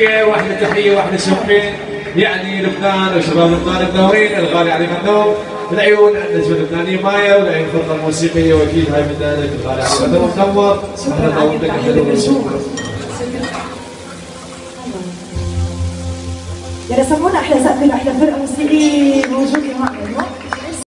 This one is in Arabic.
واحلى شوقين يعني لبنان وشباب لبنان منورين. الغالي علي غنوم العيون النجمه اللبنانيه مايا والعيون الفرقه الموسيقيه واكيد هاي بدايه الغالي علي غنوم منور. اهلا وسهلا. يا سمونا احلى سقف احلى فرقه موسيقيه موجوده معنا.